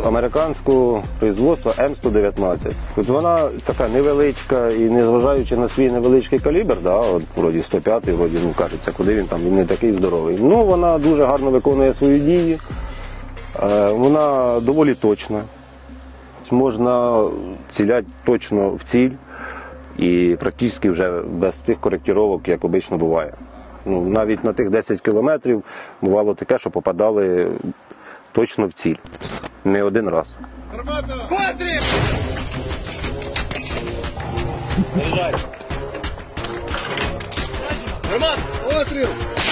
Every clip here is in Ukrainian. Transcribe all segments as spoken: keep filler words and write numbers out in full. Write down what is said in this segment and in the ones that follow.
американського производства М сто дев'ятнадцять. От вона така невеличка і незважаючи на свій невеличкий калібр, да, от вроді сто п'ятий, вроді, ну кажеться, куди він там, він не такий здоровий. Ну, вона дуже гарно виконує свої дії, вона доволі точна. Можна ціляти точно в ціль і практично вже без тих коректировок, як обично буває. Ну, навіть на тих десять кілометрів бувало таке, що попадали точно в ціль. Не один раз. Гармата! Постріл! Заряджай! Гармата! Постріл!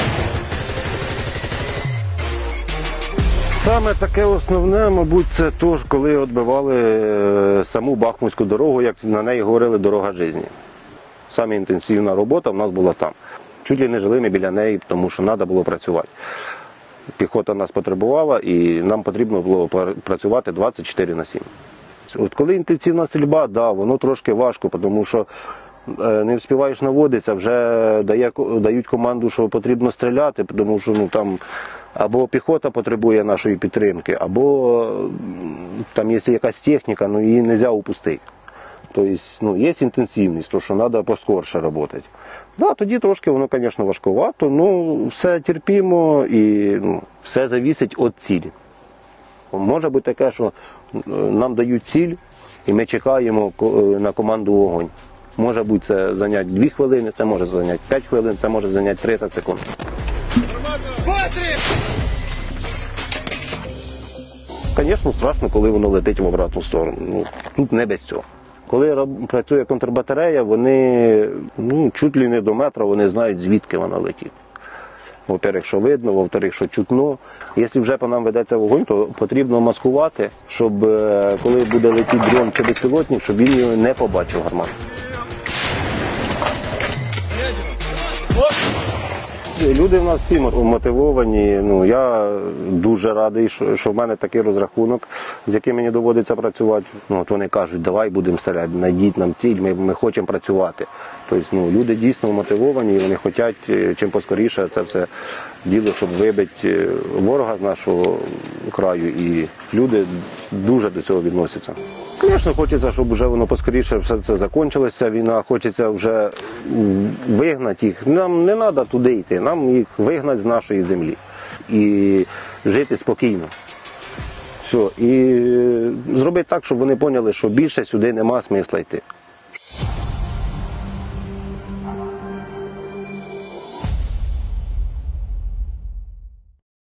Саме таке основне, мабуть, це то, коли відбивали саму Бахмутську дорогу, як на неї говорили, дорога життя. Саме інтенсивна робота в нас була там. Чуть ли не жили ми біля неї, тому що треба було працювати. Піхота нас потребувала і нам потрібно було працювати двадцять чотири на сім. От коли інтенсивна стрільба, да, воно трошки важко, тому що не встигаєш наводитися, вже дає, дають команду, що потрібно стріляти, тому що ну, там або піхота потребує нашої підтримки, або там є якась техніка, ну її не можна упустити. Тобто ну, є інтенсивність, то що треба поскорше працювати. Да, тоді трошки воно, звісно, важкувато, ну все терпімо і ну, все залежить від цілі. Може бути таке, що нам дають ціль і ми чекаємо на команду вогонь. Може бути це зайняти дві хвилини, це може зайняти п'ять хвилин, це може зайняти тридцять секунд. Звісно, страшно, коли воно летить в обратну сторону. Ну, тут не без цього. Коли працює контрбатарея, вони ну, чуть ли не до метра, вони знають, звідки вона летить. Во-первых, що видно, во-вторых, що чутно. Якщо вже по нам ведеться вогонь, то потрібно маскувати, щоб коли буде летіти дрон чи безпілотник, щоб він його не побачив гармату. Люди в нас всі мотивовані. Ну, я дуже радий, що, що в мене такий розрахунок, з яким мені доводиться працювати. Ну, от вони кажуть, давай будемо стріляти, знайдіть нам ціль, ми, ми хочемо працювати. Тобто, ну, люди дійсно мотивовані і вони хочуть чим поскоріше це все діло, щоб вибити ворога з нашого краю. І люди дуже до цього відносяться. Звісно, хочеться, щоб вже воно поскоріше все це закінчилося, війна, хочеться вже вигнати їх. Нам не треба туди йти, нам їх вигнати з нашої землі і жити спокійно. Все. І зробити так, щоб вони поняли, що більше сюди нема смисла йти.